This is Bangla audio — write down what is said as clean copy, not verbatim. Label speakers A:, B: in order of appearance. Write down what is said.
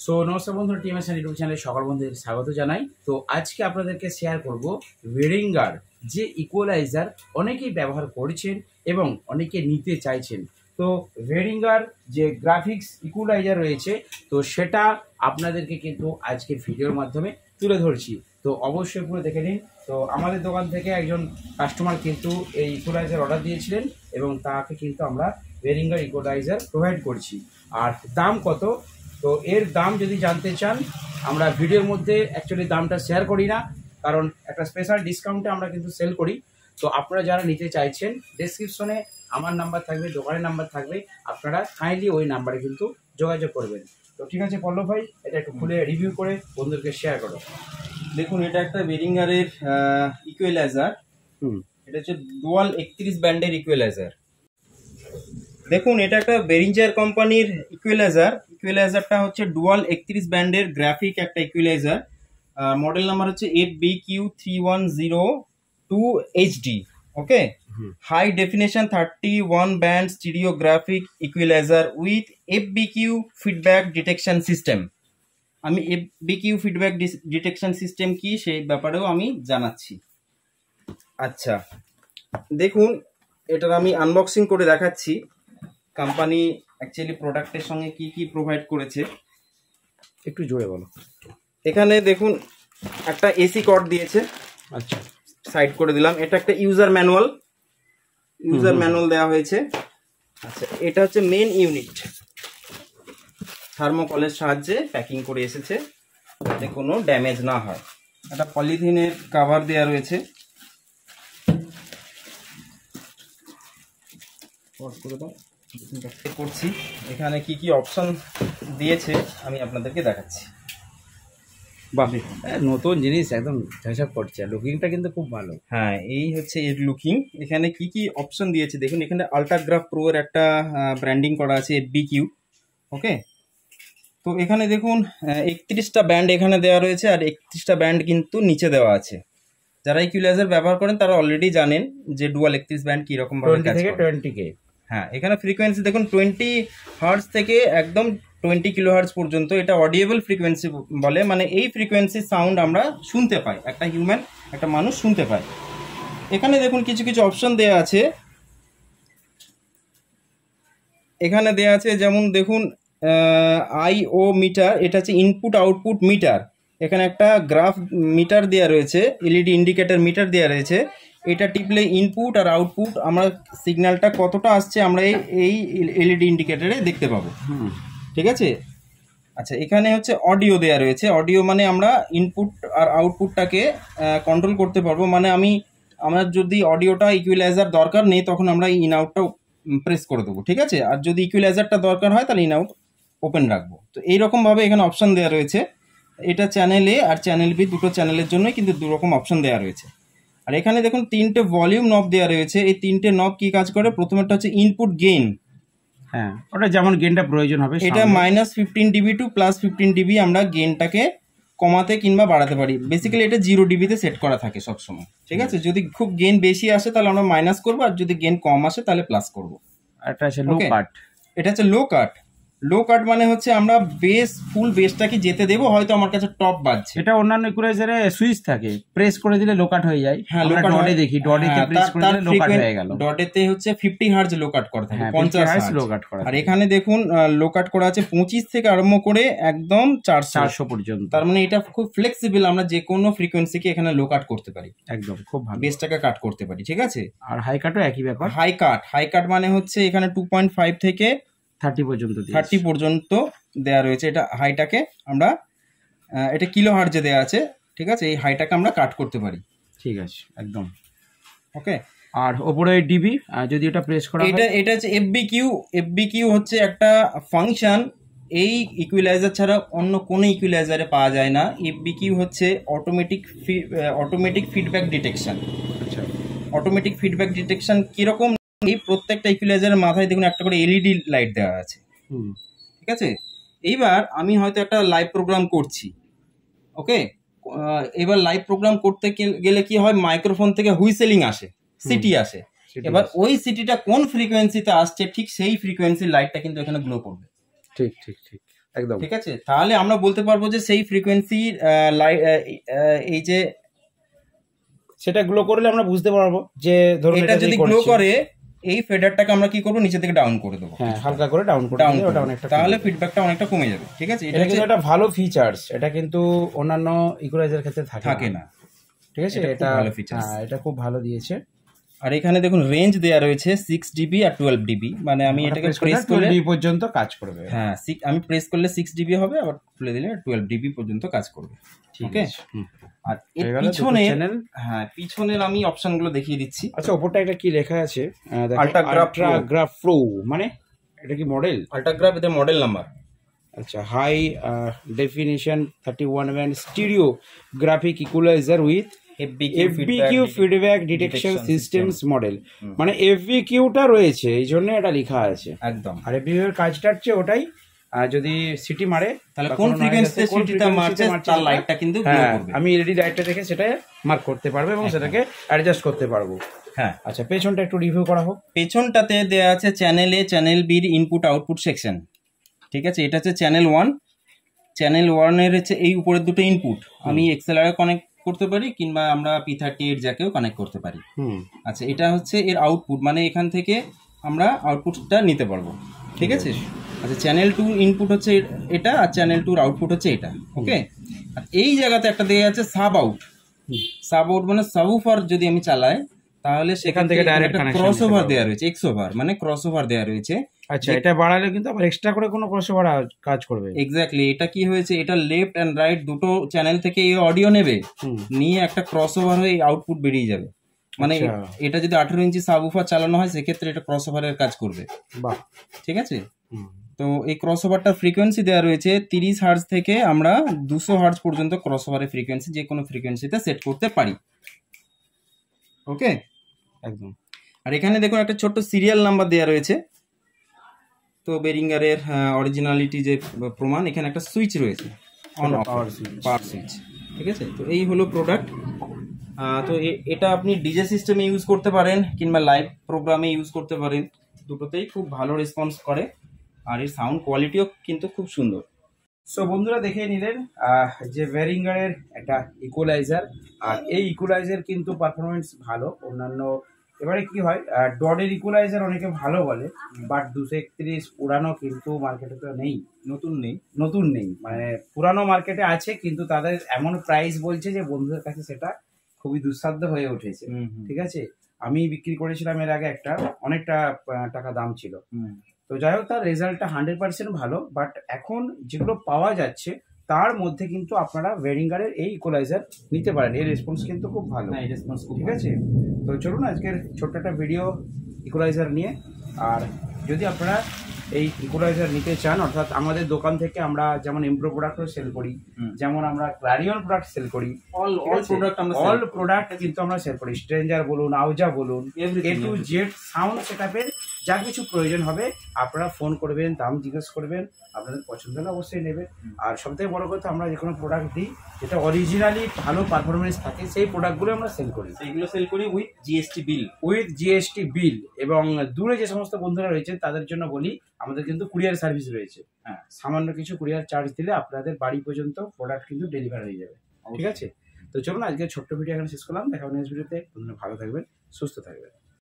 A: সো নমস্কার বন্ধুরা, টিএমএস ইউটিউব চ্যানেলে সকল বন্ধুদের স্বাগত জানাই। তো আজকে আপনাদেরকে শেয়ার করব বেরিঙ্গার যে ইকুয়ালাইজার অনেকেই ব্যবহার করেছেন এবং অনেকে নিতে চাইছেন। তো বেরিঙ্গার যে গ্রাফিক্স ইকুয়ালাইজার রয়েছে তো সেটা আপনাদেরকে কিন্তু আজকে ভিডিওর মাধ্যমে তুলে ধরছি। তো অবশ্যই পুরো দেখে নিন। তো আমাদের দোকান থেকে একজন কাস্টমার কিন্তু এই ইকুয়ালাইজার অর্ডার দিয়েছিলেন এবং তাকে কিন্তু আমরা বেরিঙ্গার ইকুয়ালাইজার প্রোভাইড করছি। আর দাম কত, তো এর দাম যদি জানতে চান আমরা ভিডিওর মধ্যে অ্যাকচুয়ালি দামটা শেয়ার করি না, কারণ একটা স্পেশাল ডিসকাউন্টে আমরা কিন্তু সেল করি। তো আপনারা যারা নিতে চাইছেন ডেসক্রিপশনে আমার নাম্বার থাকবে, দোকানের নাম্বার থাকবে, আপনারা কাইন্ডলি ওই নাম্বারে কিন্তু যোগাযোগ করবেন। তো ঠিক আছে পল্লব ভাই, এটা একটু খুলে রিভিউ করে বন্ধুদেরকে শেয়ার করো।
B: দেখুন, এটা একটা বেরিঙ্গারের ইকুয়ালাইজার। এটা হচ্ছে ডুয়াল 31 ব্যান্ডের ইকুয়ালাইজার। দেখুন, এটা একটা বেরিঞ্জার কোম্পানির ইকুয়ালাইজারটা হচ্ছে ডুয়াল 31 ব্যান্ডের গ্রাফিক একটা ইকুয়ালাইজার। মডেল নাম্বার হচ্ছে FBQ3102HD। Okay, high definition 31 band stereo graphic equalizer with FBQ feedback detection system. আমি FBQ ফিডব্যাক ডিটেকশন সিস্টেম কি সেই ব্যাপারেও আমি জানাচ্ছি। আচ্ছা, দেখুন, এটার আমি আনবক্সিং করে দেখাচ্ছি কোম্পানি অ্যাকচুয়ালি প্রোডাক্টের সঙ্গে কি কি প্রোভাইড করেছে।
A: একটু জোরে বলো।
B: এখানে দেখুন একটা এসি কর্ড দিয়েছে।
A: আচ্ছা,
B: সাইড করে দিলাম। এটা একটা ইউজার ম্যানুয়াল দেওয়া হয়েছে। আচ্ছা, এটা হচ্ছে মেন ইউনিট, থার্মোকলের সাহায্যে প্যাকিং করে এসেছে যাতে কোনো ড্যামেজ না হয়। একটা পলিথিনের কভার দেওয়া রয়েছে। করছি এখানে কি কি অপশন দিয়েছে আমি আপনাদেরকে দেখাচ্ছি।
A: বাহ, নতুন জিনিস একদম হিসাব করছে, লুকিংটা কিন্তু খুব ভালো।
B: হ্যাঁ, এই হচ্ছে এর লুকিং। এখানে কি কি অপশন দিয়েছে দেখুন। এখানে আল্ট্রাগ্রাফ প্রো এর একটা ব্র্যান্ডিং করা আছে, FBQ। ওকে, তো এখানে দেখুন 31টা ব্যান্ড এখানে দেওয়া রয়েছে আর 31টা ব্যান্ড কিন্তু নিচে দেওয়া আছে। যারা ইকুয়ালাইজার ব্যবহার করেন তারা অলরেডি জানেন যে ডুয়াল 31 ব্যান্ড কিরকম ভাবে কাজ করে।
A: 20K।
B: হ্যাঁ, এখানে ফ্রিকোয়েন্সি দেখুন 20 হার্টজ থেকে একদম 20 কিলো হার্টজ পর্যন্ত। এটা অডিয়েবল ফ্রিকোয়েন্সি বলে, মানে এই ফ্রিকোয়েন্সি সাউন্ড আমরা শুনতে পাই, একটা মানুষ শুনতে পায়। এখানে দেখুন কিছু কিছু অপশন দেয়া আছে। এখানে দেয়া আছে যেমন দেখুন IO মিটার, এটা হচ্ছে ইনপুট আউটপুট মিটার। এখানে একটা গ্রাফ মিটার দেওয়া রয়েছে, LED ইন্ডিকেটর মিটার দেওয়া রয়েছে। এটা টিপলে ইনপুট আর আউটপুট আমরা সিগন্যালটা কতটা আসছে আমরা এই LED ইন্ডিকেটরে দেখতে পাবো। ঠিক আছে। আচ্ছা, এখানে হচ্ছে অডিও দেওয়া রয়েছে। অডিও মানে আমরা ইনপুট আর আউটপুটটাকে কন্ট্রোল করতে পারবো। মানে আমার যদি অডিওটা ইকুয়ালাইজার দরকার নেই তখন আমরা ইন আউটটা প্রেস করে দেবো। ঠিক আছে। আর যদি ইকুয়ালাইজারটা দরকার হয় তাহলে ইন আউট ওপেন রাখবো। তো এইরকমভাবে এখানে অপশন দেওয়া রয়েছে। এটা চ্যানেল A আর চ্যানেল B, দুটো চ্যানেলের জন্যই কিন্তু দুরকম অপশন দেওয়া রয়েছে। আর এখানে দেখুন 3টে ভলিউম নব দেওয়া রয়েছে। এই 3টে নব কি কাজ করে? প্রথমেরটা হচ্ছে ইনপুট গেইন।
A: হ্যাঁ, ওটা যেমন গেইনটা প্রয়োজন হবে।
B: এটা -15 dB টু +15 dB আমরা গেইনটাকে কমাতে কিংবা বাড়াতে পারি। বেসিক্যালি এটা 0 dB তে সেট করা থাকে সবসময়। ঠিক আছে। যদি খুব গেইন বেশি আসে তাহলে আমরা মাইনাস করবো, আর যদি গেইন কম আসে তাহলে প্লাস করবো।
A: এটা হচ্ছে লো কাট।
B: এটা হচ্ছে লো কাট। লো কাট মানে হচ্ছে আমরা ফুল বেসটাকে যেতে দেবো। হয়তো আমার কাছে টপ বাজছে।
A: এটা অন্যান্য ইকুয়ালাইজারে সুইচ থাকে, প্রেস করে দিলে লো কাট হয়ে যায়।
B: হ্যাঁ,
A: আমরা ডটে দেখি, ডটেতে প্রেস করে দিলে লো কাট হয়ে গেল।
B: ডটেতে হচ্ছে 50 হার্জ লো কাট করা থাকে, 50 হার্জ
A: লো কাট করা।
B: আর এখানে দেখুন লো কাট করা আছে 25 থেকে আরম্ভ করে একদম 400
A: পর্যন্ত।
B: তার মানে এটা খুব ফ্লেক্সিবল, আমরা যে কোনো ফ্রিকোয়েন্সিকে এখানে লো কাট করতে পারি।
A: একদম খুব ভালো,
B: বেসটাকে কাট করতে পারি। ঠিক আছে।
A: আর হাই কাটও একই ব্যাপার।
B: হাই কাট মানে হচ্ছে এখানে 2.5 থেকে
A: 30
B: পর্যন্ত দেয়া রয়েছে। এটা হাইটাকে আমরা এটা কিলো হার্জে দেয়া আছে। ঠিক আছে। এই হাইটাকে আমরা কাট করতে পারি।
A: ঠিক আছে, একদম
B: ওকে।
A: আর ওপরে ডিবি যদি এটা প্রেস করা হয়,
B: এটা হচ্ছে FBQ হচ্ছে একটা ফাংশন। এই ইকুয়ালাইজার ছাড়া অন্য কোনো ইকুয়ালাইজারে পাওয়া যায় না। FBQ হচ্ছে অটোমেটিক ফিডব্যাক ডিটেকশন।
A: আচ্ছা,
B: অটোমেটিক ফিডব্যাক ডিটেকশন কিরকম? এই প্রত্যেকটা ইকুয়ালাইজারের মাথায় দেখুন একটা করে LED লাইট দেওয়া আছে। ঠিক আছে। এইবার আমি হয়তো একটা লাইভ প্রোগ্রাম করছি। ওকে, এবার লাইভ প্রোগ্রাম করতে গেলে কি হয়, মাইক্রোফোন থেকে হুইসেলিং আসে, সিটি আসে। এবার ওই সিটিটা কোন ফ্রিকোয়েন্সিতে আসছে ঠিক সেই ফ্রিকোয়েন্সির লাইটটা কিন্তু এখানে গ্লো করবে।
A: ঠিক ঠিক ঠিক। একদম
B: ঠিক আছে, তাহলে আমরা বলতে পারবো যে সেই ফ্রিকোয়েন্সির এই যে
A: সেটা গ্লো করলে আমরা বুঝতে পারবো যে ধরুন
B: এটা যদি গ্লো করে এই ফেডারটাকে আমরা কি করবো নিচে থেকে ডাউন করে দেবো,
A: হ্যাঁ হালকা করে ডাউন করে দিলে ওটা অনেকটা
B: তাহলে ফিডব্যাকটা অনেকটা কমে যাবে। ঠিক আছে,
A: এটা কিন্তু একটা ভালো ফিচার্স, এটা কিন্তু অন্যান্য ইকুয়ালাইজার ক্ষেত্রে থাকে
B: না।
A: ঠিক আছে, এটা ভালো ফিচার্স, এটা খুব ভালো দিয়েছে।
B: আর এখানে দেখুন রেঞ্জ দেওয়া রয়েছে 6 ডিবি আর 12 ডিবি, মানে আমি এটাকে প্রেস করলে
A: 12 ডিবি পর্যন্ত কাজ করবে।
B: হ্যাঁ আমি প্রেস করলে 6 ডিবি হবে, আবার খুলে দিলে 12 ডিবি পর্যন্ত কাজ করবে। ওকে, আর এর পিছনের আমি অপশনগুলো দেখিয়ে দিচ্ছি।
A: আচ্ছা, উপরটা একটা কি লেখা আছে? আল্ট্রাগ্রাফ প্রো, মানে এটা কি মডেল?
B: আল্ট্রাগ্রাফ এর মডেল নাম্বার।
A: আচ্ছা, high definition 31 band stereo graphic equalizer with FBQ feedback detection systems model, মানে FBQটা রয়েছে এই জন্য এটা লেখা আছে
B: একদম।
A: আর FBQ এর কাজটা হচ্ছে ওটাই, যদি সিটি মারে
B: তাহলে কোন ফ্রিকোয়েন্সিতে সিটিটা মারছে তার লাইটটা কিন্তু গ্লো করবে।
A: আমি এলইডি লাইটটা দেখে সেটা মার্ক করতে পারবো এবং সেটাকে অ্যাডজাস্ট করতে পারবো।
B: হ্যাঁ,
A: আচ্ছা, পেছনটা একটু রিভিউ করা হোক।
B: পেছনটাতে দেওয়া আছে চ্যানেল এ চ্যানেল বির ইনপুট আউটপুট সেকশন। ঠিক আছে, এটা হচ্ছে চ্যানেল 1। চ্যানেল 1 এর হচ্ছে এই উপরের দুটো ইনপুট আমি এক্সএলআর কানেক্ট করতে পারি কিংবা আমরা P38 জ্যাকেও কানেক্ট করতে পারি। আচ্ছা, এটা হচ্ছে এর আউটপুট, মানে এখান থেকে আমরা আউটপুটটা নিতে পারবো। ঠিক আছে, আচ্ছা চ্যানেল 2 ইনপুট হচ্ছে এটা আর চ্যানেল 2 আউটপুট হচ্ছে এটা। ওকে, আর এই জায়গাতে একটা দেওয়া আছে সাব আউট। সাব আউট মানে সাবউফার যদি আমি চালাই তাহলে সেখান থেকে ডাইরেক্ট ক্রসওভার দেওয়া রয়েছে, এক্সওভার মানে ক্রসওভার দেওয়া রয়েছে।
A: আচ্ছা, এটা বাড়ালে কিন্তু আবার এক্সট্রা করে কোনো ক্রসওভার কাজ করবে।
B: এক্স্যাক্টলি, এটা কি হয়েছে, এটা লেফট এন্ড রাইট দুটো চ্যানেল থেকে এই অডিও নেবে, নিয়ে একটা ক্রসওভার হয়ে আউটপুট বেরিয়ে যাবে। মানে এটা যদি 18 ইঞ্চি সাবউফার চালানো হয় সেক্ষেত্রে এটা ক্রসওভারের কাজ করবে। বাহ, ঠিক আছে। তো এই ক্রসওভারটার ফ্রিকোয়েন্সি দেওয়া রয়েছে 30 হার্জ থেকে আমরা 200 হার্জ পর্যন্ত ক্রসওভারের ফ্রিকোয়েন্সি যে কোনো ফ্রিকোয়েন্সিতে সেট করতে পারি। ওকে, একদম। আর এখানে দেখুন একটা ছোট্ট সিরিয়াল নাম্বার দেওয়া রয়েছে। তো বেরিঙ্গারের অরিজিনালিটি যে প্রমাণ, এখানে একটা সুইচ রয়েছে, অন অফ পাওয়ার সুইচ। ঠিক আছে, তো এই হলো প্রোডাক্ট। তো এটা আপনি ডিজে সিস্টেমে ইউজ করতে পারেন কিংবা লাইভ প্রোগ্রামে ইউজ করতে পারেন, দুটোতেই খুব ভালো রেসপন্স করে আর এর সাউন্ড কোয়ালিটিও কিন্তু খুব সুন্দর।
A: সো বন্ধুরা দেখে নিলেন যে বেরিঙ্গারের একটা ইকুয়ালাইজার, আর এই ইকুয়ালাইজার কিন্তু পারফরমেন্স ভালো। অন্যান্য এবারে কি হয়, ডডের ইকুয়ালাইজার অনেকে ভালো বলে, বাট 231 পুরানো কিন্তু মার্কেটে তো নেই, নতুন নেই, মানে পুরানো মার্কেটে আছে কিন্তু তাদের এমন প্রাইস বলছে যে বন্ধুদের কাছে সেটা খুবই দুঃসাধ্য হয়ে উঠেছে। ঠিক আছে, আমি বিক্রি করেছিলাম এর আগে একটা, অনেকটা টাকা দাম ছিল। তো যাই হোক, তার রেজাল্টটা 100% ভালো, বাট এখন যেগুলো পাওয়া যাচ্ছে তার মধ্যে কিন্তু আপনারা বেরিঙ্গারের এই ইকুয়ালাইজার নিতে পারেন, এর রেসপন্স কিন্তু খুব ভালো। ঠিক আছে, তো চলুন আজকের ছোট্ট একটা ভিডিও ইকুয়ালাইজার নিয়ে। আর যদি আপনারা এই ইকুয়ালাইজার নিতে চান, অর্থাৎ আমাদের দোকান থেকে আমরা যেমন এমপ্রো প্রোডাক্টও সেল করি, যেমন আমরা ক্লারিয়ন প্রোডাক্ট সেল করি, অল প্রোডাক্ট কিন্তু আমরা সেল করি, স্ট্রেঞ্জার বলুন, আউজা বলুন, A to Z সাউন্ড সেটআপের যা কিছু প্রয়োজন হবে আপনারা ফোন করবেন, দাম জিজ্ঞেস করবেন, আপনাদের পছন্দ হলে অবশ্যই নেবেন। আর সবথেকে বড় কথা, আমরা যে কোনো প্রোডাক্ট দিই যেটা অরিজিনালি ভালো পারফরমেন্স থাকে সেই প্রোডাক্টগুলো আমরা সেল করি,
B: সেইগুলো সেল করি উইথ
A: জিএসটি বিল। এবং দূরে যে সমস্ত বন্ধুরা রয়েছেন তাদের জন্য বলি, আমাদের কিন্তু কুরিয়ার সার্ভিস রয়েছে। হ্যাঁ, সামান্য কিছু কুরিয়ার চার্জ দিলে আপনাদের বাড়ি পর্যন্ত প্রোডাক্ট কিন্তু ডেলিভার হয়ে যাবে। ঠিক আছে, তো চলুন আজকে ছোট্ট ভিডিও এখানে শেষ করলাম, দেখা হবে নেক্সট ভিডিওতে। ভালো থাকবেন, সুস্থ থাকবেন।